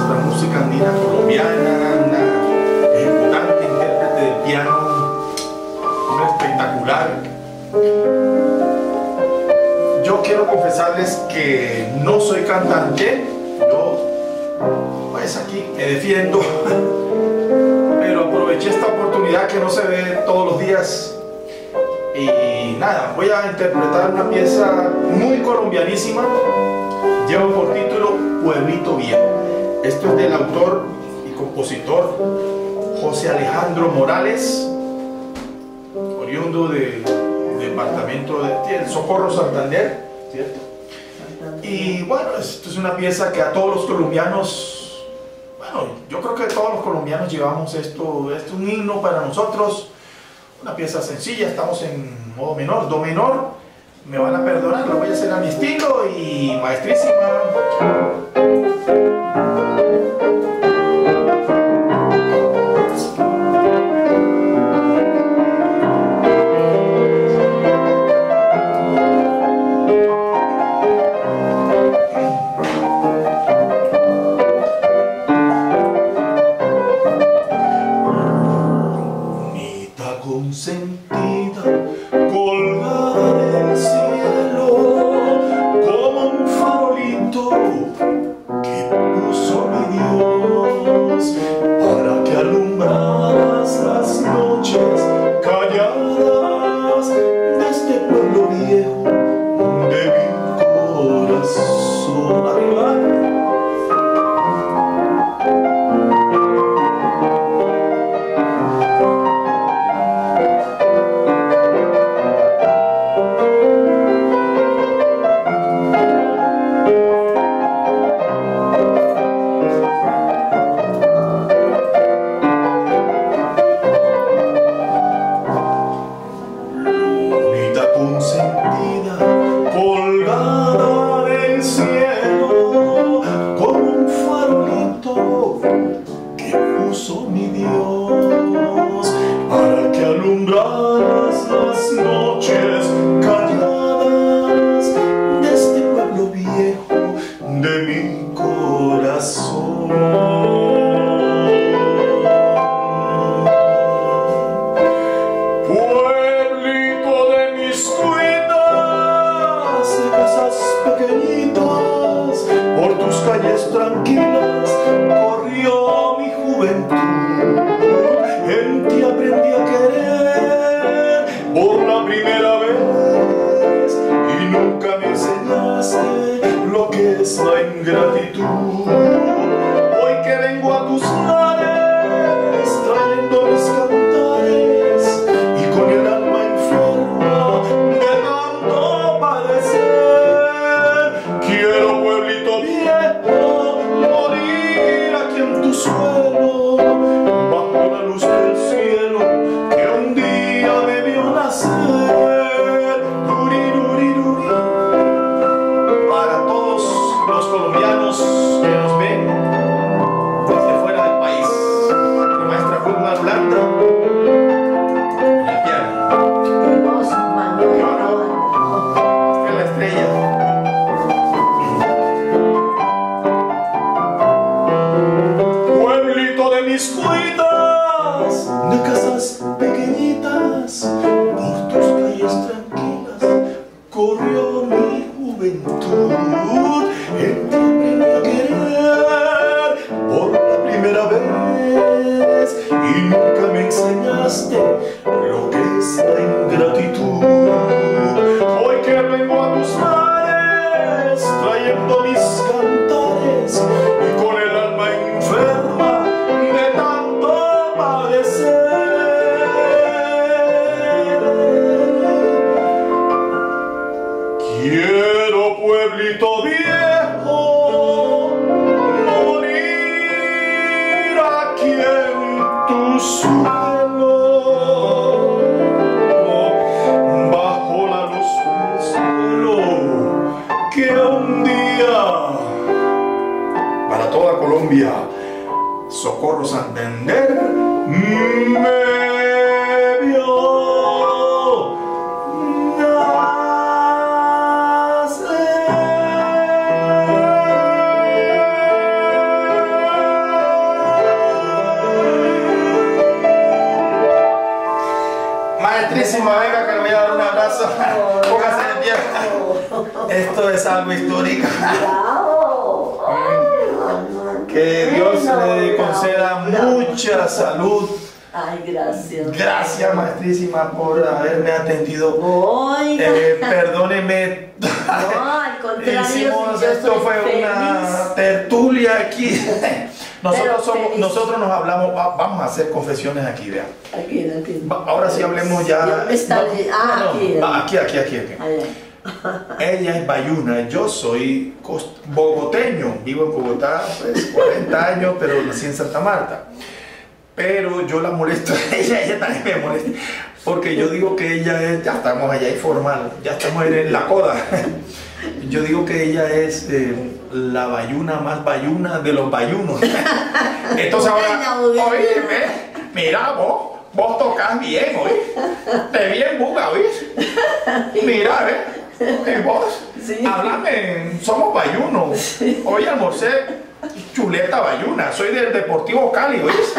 nuestra música andina colombiana, una ejecutante, intérprete de piano, una espectacular. Yo quiero confesarles que no soy cantante, yo pues aquí me defiendo, pero aproveché esta oportunidad que no se ve todos los días y nada, voy a interpretar una pieza muy colombianísima, lleva por título Pueblito Viejo. Esto es del autor y compositor José Alejandro Morales, oriundo del departamento de Socorro, Santander, ¿cierto? Y bueno, esto es una pieza que a todos los colombianos, bueno, yo creo que todos los colombianos llevamos esto es un himno para nosotros, una pieza sencilla, estamos en modo menor, do menor, me van a perdonar, lo voy a hacer a mi estilo y maestrísima. Consentida, colgada del cielo, como un farolito que puso mi Dios, para que alumbraras las noches calladas de este pueblo viejo de mi corazón. Arriba. Consentida, colgada del cielo, como un farolito que puso mi Dios, para que alumbraras las noches calladas de este pueblo viejo de mi corazón. Pequeñitas, por tus calles tranquilas corrió mi juventud. En ti aprendí a querer por la primera vez y nunca me enseñaste lo que es la ingratitud. Hoy que vengo a tus lares trayendo mis cantares y con el alma enferma de tanto padecer, quiero, pueblito viejo, morir aquí en tu suelo, bajo la luz del cielo que un día me vio nacer. Duri, duri, duri. Para todos los colombianos que nos ven desde fuera del país, la maestra Fulma Blanda en el piano. Esta es la estrella. Pueblito de mis cuitas, de casas pequeñitas, por tus calles tranquilas corrió mi juventud. En ti aprendí a querer por la primera vez y nunca me enseñaste lo que es la ingratitud. Hoy que vengo a tus lares trayendo mis cantares y con el alma enferma de tanto padecer, quiero, pueblito viejo, morir aquí en tu suelo, bajo la luz del cielo que un día, para toda Colombia, Socorro, Santander, me vio nacer. maestrísima, venga que le voy a dar un abrazo. Póngase de pie. Esto es algo histórico. Bravo. Que Dios le conceda mucha salud. Ay, gracias. Gracias, maestrísima, por haberme atendido. Oiga. Perdóneme. No, al contrario, Hicimos, yo esto soy fue feliz. una tertulia aquí. Nosotros, feliz. nosotros nos hablamos, vamos a hacer confesiones aquí, vean. Aquí. Ahora sí hablemos ya. ¿Dónde está? Aquí. Aquí. Allá. Ella es bayuna, yo soy bogoteño, vivo en Bogotá, pues 40 años, pero nací en Santa Marta. Pero yo la molesto a ella también me molesta, porque yo digo que ella es, ya estamos allá informal, ya estamos en la coda. Yo digo que ella es la bayuna más bayuna de los bayunos. Entonces ahora, oye, mira vos tocas bien, oye, te bien buga, oye. Mira, y vos, Sí. háblame, somos bayunos. Sí. Hoy almorcé chuleta bayuna, soy del Deportivo Cali, ¿oís?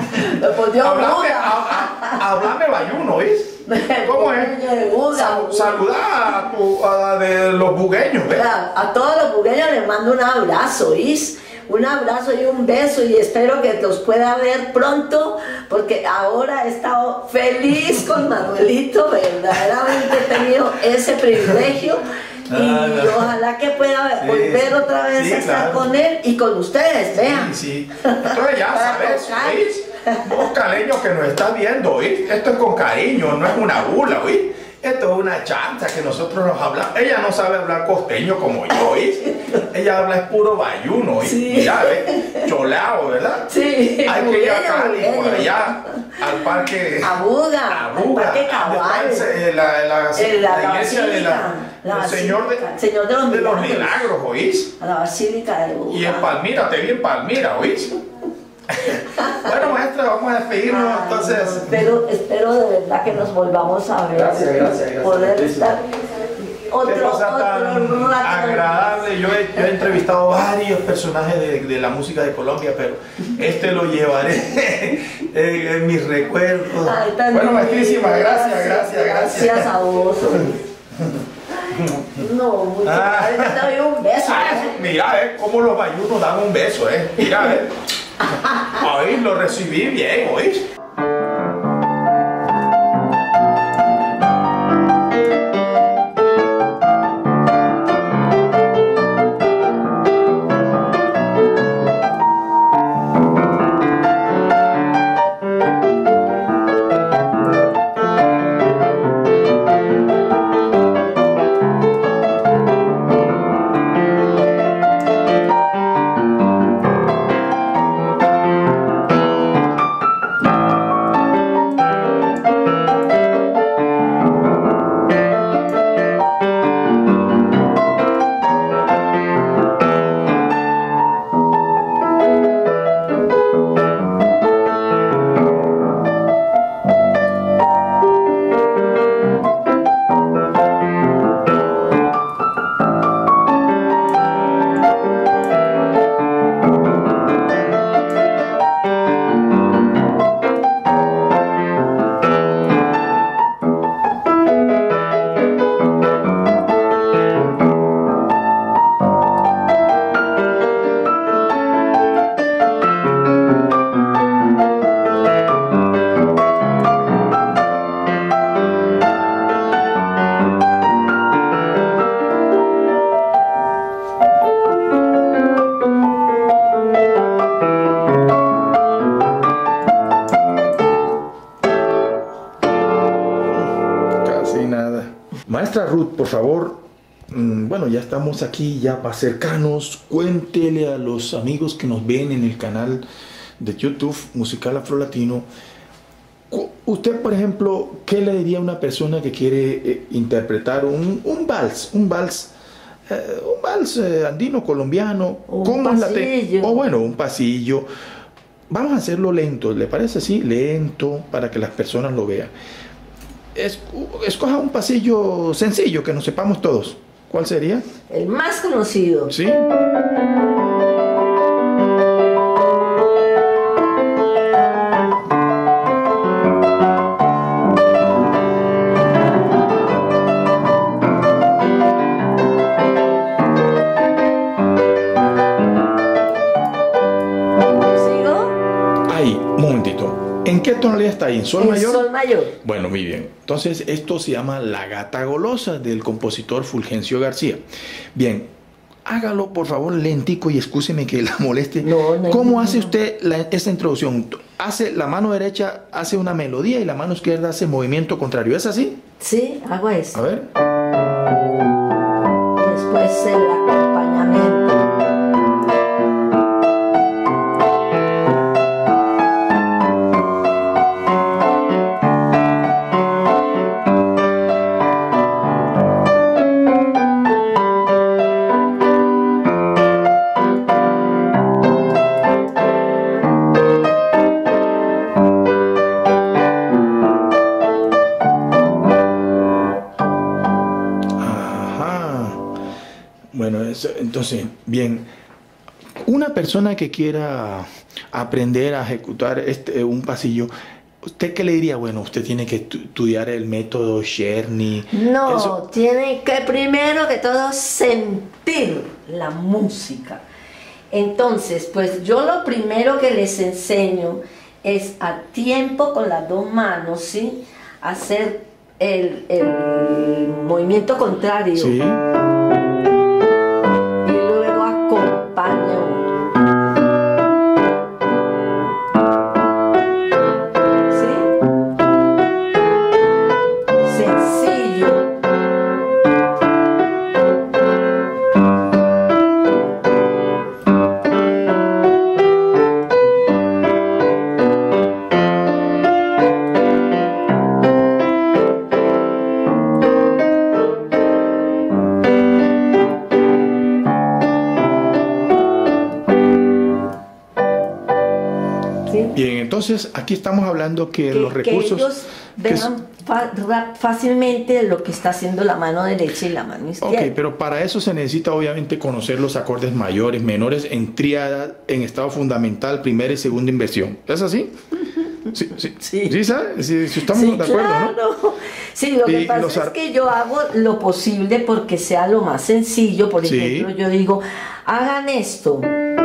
Háblame bayuno, ¿oís? ¿Cómo es? Saluda de los bugueños, ¿ves? A todos los bugueños les mando un abrazo, ¿oís? Un abrazo y un beso y espero que los pueda ver pronto porque ahora he estado feliz con Manuelito, verdaderamente he tenido ese privilegio y ojalá que pueda volver otra vez a estar con él y con ustedes, vean. Sí. Entonces ya sabes, ¿oís? Vos caleños que nos estás viendo, ¿oís? Esto es con cariño, no es una burla, ¿oís? Esto es una chanza que nosotros nos hablamos. Ella no sabe hablar costeño como yo, ¿oís? Ella habla es puro bayuno, ¿oís? Sí. Mira, ¿ves? Cholao, ¿verdad? Sí. Hay que ir a Cali, por allá, al parque... A Buga, al Parque Cabal. La iglesia del Señor de los Milagros, ¿oís? A la Basílica de Buga. Y en Palmira, te vi en Palmira, ¿oís? Bueno, maestra, vamos a despedirnos. Ay, entonces. no, espero de verdad que nos volvamos a ver. Gracias. Poder estar Qué otro cosa tan rato. agradable. Yo he entrevistado varios personajes de la música de Colombia, pero este lo llevaré en mis recuerdos. Ay, tan Bueno, lindo. maestrísima, gracias. Gracias a vos. No, muchas gracias. Te doy un beso. Mira, cómo los bayunos dan un beso, Mira, Hoy lo recibí bien, ¿oís? Maestra Ruth, por favor, bueno, ya estamos aquí, ya para cercanos, cuéntele a los amigos que nos ven en el canal de YouTube Musical Afrolatino. Usted, por ejemplo, ¿qué le diría a una persona que quiere interpretar un vals andino colombiano? Un pasillo. O bueno, un pasillo. Vamos a hacerlo lento, ¿le parece así? Lento, para que las personas lo vean. Escoja un pasillo sencillo, que nos sepamos todos. ¿Cuál sería? El más conocido. ¿Sí? ¿En qué tonalidad está ahí? ¿En sol En mayor? sol mayor. Bueno, muy bien. Entonces, esto se llama La Gata Golosa del compositor Fulgencio García. Bien, hágalo por favor lentico y excúseme que la moleste. No, ¿Cómo hace usted esta introducción? Hace la mano derecha hace una melodía y la mano izquierda hace movimiento contrario. ¿Es así? Sí, hago eso. A ver. Después el acompañamiento. Entonces, bien, una persona que quiera aprender a ejecutar un pasillo, ¿usted qué le diría? Bueno, usted tiene que estudiar el método Czerny. No, Eso. tiene que primero que todo sentir la música. Entonces, pues yo lo primero que les enseño es a tiempo con las dos manos, ¿sí? Hacer el movimiento contrario. Sí. Entonces, aquí estamos hablando que los recursos... Que ellos vean fácilmente lo que está haciendo la mano derecha y la mano izquierda. Ok, pero para eso se necesita obviamente conocer los acordes mayores, menores, en tríada, en estado fundamental, primera y segunda inversión. ¿Es así? Sí, sí. Sí. ¿Sí sabe? Sí, estamos de acuerdo, claro. ¿no? Sí, lo que pasa es que yo hago lo posible porque sea lo más sencillo. Por ejemplo, yo digo, hagan esto.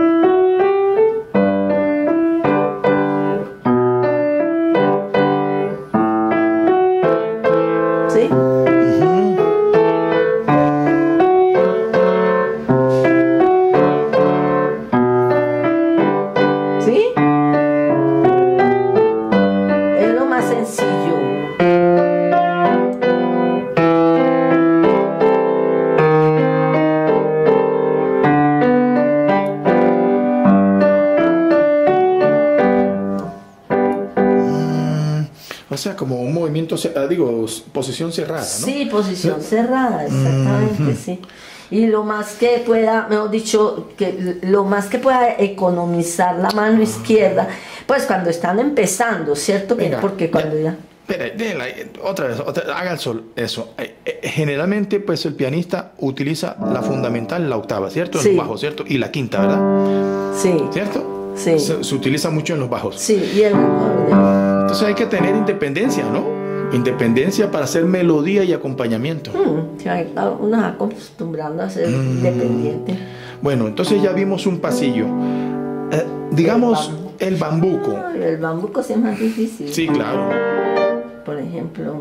O sea, como un movimiento, posición cerrada, ¿no? Sí, posición cerrada, exactamente, sí. Y lo más que pueda, mejor dicho, lo más que pueda economizar la mano izquierda, pues cuando están empezando, ¿cierto? Venga, porque cuando ya... Espera, otra vez, haga el sol, eso. Generalmente, pues el pianista utiliza la fundamental, la octava, ¿cierto? En Sí. los bajos, ¿cierto? Y la quinta, ¿verdad? Sí. ¿Cierto? Sí. Se utiliza mucho en los bajos. Sí, y el orden. Entonces hay que tener independencia, ¿no? Independencia para hacer melodía y acompañamiento. Sí, hay unos acostumbrando a ser independiente. Bueno, entonces ya vimos un pasillo. Digamos el bambuco. Ay, el bambuco sí es más difícil. Sí, claro. Por ejemplo...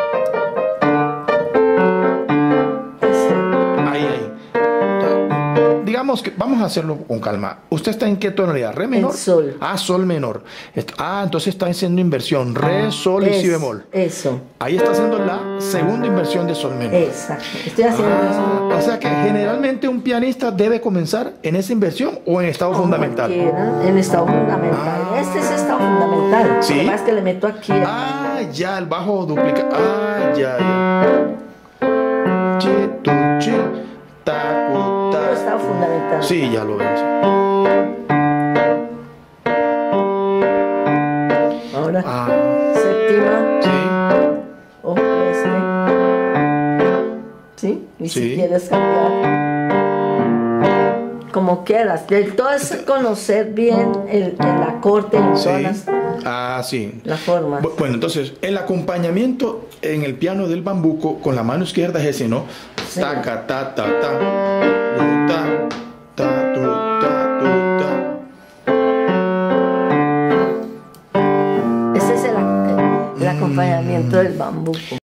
Ahí. Digamos que vamos a hacerlo con calma. ¿Usted está en qué tonalidad? ¿Re menor? En sol. Ah, sol menor. Entonces está haciendo inversión. Re, sol y si bemol. Eso. Ahí está haciendo la segunda inversión de sol menor. Exacto. Estoy haciendo eso. O sea que generalmente un pianista debe comenzar en esa inversión o en estado fundamental. En estado fundamental. Este es estado fundamental. ¿Sí? Además que le meto aquí. Ya, el bajo duplica. Ya. Che, tu, che, ta, cu, ta. Estado fundamental. Sí, ya lo veo. Ahora, séptima. Sí. Ojo ¿sí? Y Sí. si quieres cambiar. Como quieras. Todo es conocer bien el acorde en Sí. todas Sí. las formas. Bueno, entonces, el acompañamiento en el piano del bambuco con la mano izquierda es ese, ¿no? Sí. Taca, ta, ta, ta. Ta, ta, tu, ta, tu, ta. Es nacimiento del bambuco.